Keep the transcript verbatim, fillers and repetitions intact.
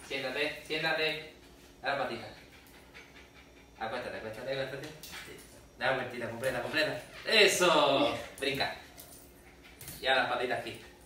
Siéntate, siéntate. Da la patita. Acuéstate, acuéstate, acuéstate. Da la vueltita completa, completa. ¡Eso! Brinca. Ya las patitas aquí.